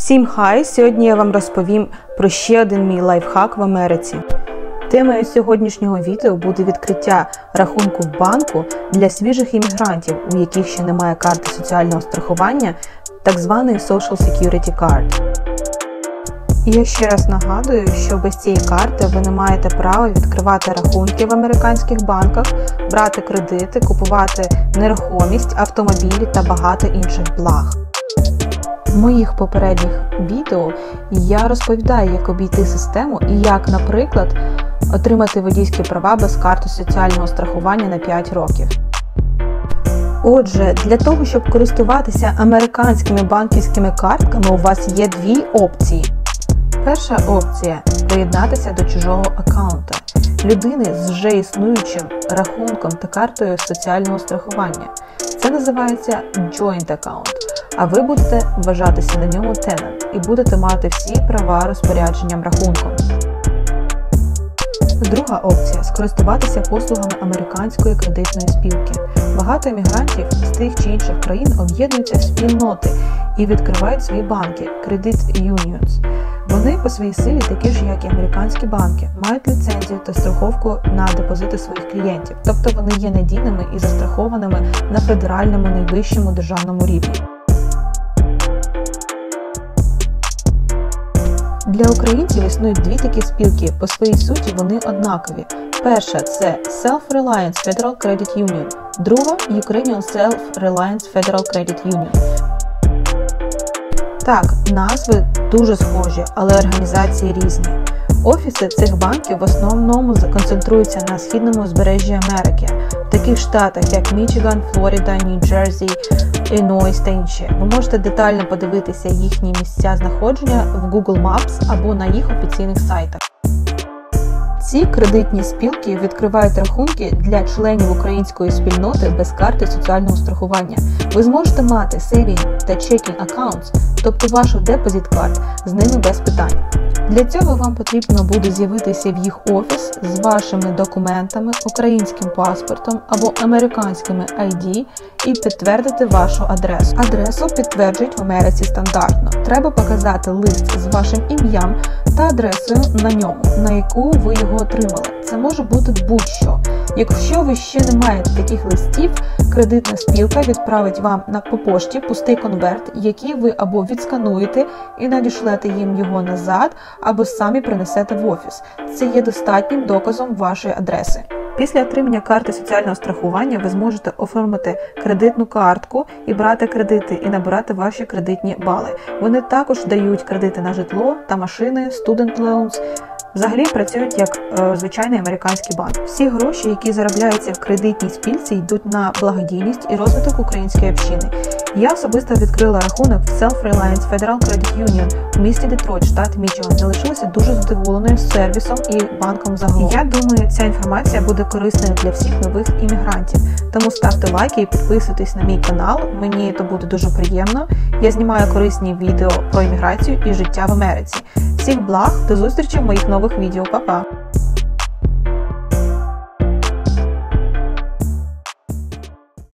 Всім хай! Сьогодні я вам розповім про ще один мій лайфхак в Америці. Темою сьогоднішнього відео буде відкриття рахунку в банку для свіжих іммігрантів, у яких ще немає карти соціального страхування, так званої Social Security Card. І я ще раз нагадую, що без цієї карти ви не маєте права відкривати рахунки в американських банках, брати кредити, купувати нерухомість, автомобілі та багато інших благ. В моїх попередніх відео я розповідаю, як обійти систему і як, наприклад, отримати водійські права без карти соціального страхування на 5 років. Отже, для того, щоб користуватися американськими банківськими картками, у вас є дві опції. Перша опція – приєднатися до чужого аккаунта, людини з вже існуючим рахунком та картою соціального страхування. Це називається Joint Account, а ви будете вважатися на ньому tenant і будете мати всі права розпорядженням рахунком. Друга опція – скористуватися послугами американської кредитної спілки. Багато емігрантів з тих чи інших країн об'єднуються в спільноти і відкривають свої банки – Credit Unions. Вони по своїй силі такі ж, як і американські банки, мають ліцензію та страховку на депозити своїх клієнтів, тобто вони є надійними і застрахованими на федеральному найвищому державному рівні. Для українців існують дві такі спілки, по своїй суті вони однакові. Перша – це Self-Reliance Federal Credit Union, друга – Ukrainian Self-Reliance Federal Credit Union. Так, назви дуже схожі, але організації різні. Офіси цих банків в основному концентруються на східному узбережжі Америки, в таких штатах як Мічиган, Флорида, Нью-Джерсі, Іллінойс та інші. Ви можете детально подивитися їхні місця знаходження в Google Maps або на їх офіційних сайтах. Ці кредитні спілки відкривають рахунки для членів української спільноти без карти соціального страхування. Ви зможете мати saving та checking accounts, тобто вашу депозит карт, з ними без питань. Для цього вам потрібно буде з'явитися в їх офіс з вашими документами, українським паспортом або американськими ID і підтвердити вашу адресу. Адресу підтверджують в Америці стандартно. Треба показати лист з вашим ім'ям та адресою на ньому, на яку ви його отримали. Це може бути будь-що. Якщо ви ще не маєте таких листів, кредитна спілка відправить вам по пошті пустий конверт, який ви або відскануєте і надішлете їм його назад, або самі принесете в офіс. Це є достатнім доказом вашої адреси. Після отримання карти соціального страхування ви зможете оформити кредитну картку і брати кредити і набирати ваші кредитні бали. Вони також дають кредити на житло та машини, student loans. Взагалі працюють як звичайний американський банк. Всі гроші, які заробляються в кредитній спілці, йдуть на благодійність і розвиток української общини. Я особисто відкрила рахунок в Self-Reliance Federal Credit Union у місті Детройт, штат Мічиган. Залишилася дуже задоволеною сервісом і банком загалом. Я думаю, ця інформація буде корисною для всіх нових іммігрантів. Тому ставте лайки і підписуйтесь на мій канал, мені це буде дуже приємно. Я знімаю корисні відео про імміграцію і життя в Америці. Всіх благ, до зустрічі в моїх нових відео, па-па!